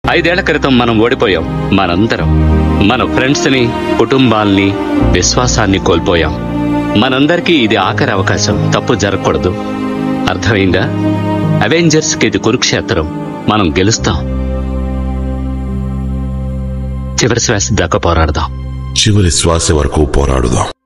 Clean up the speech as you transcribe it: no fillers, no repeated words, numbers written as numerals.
5 ఏళ్ల క్రితం మనం ఓడిపోయాం. మనందరం మన ఫ్రెండ్స్ ని, కుటుంబాల్ని, విశ్వాసాన్ని కోల్పోయాం. మనందరికీ ఇది ఆఖరి అవకాశం. తప్పు జరగకూడదు. అర్థమైందా? అవెంజర్స్ కి ఇది కురుక్షేత్రం. మనం గెలుస్తాం. చివరి శ్వాస దాకా పోరాడదాం. చివరి శ్వాస వరకు పోరాడుదాం.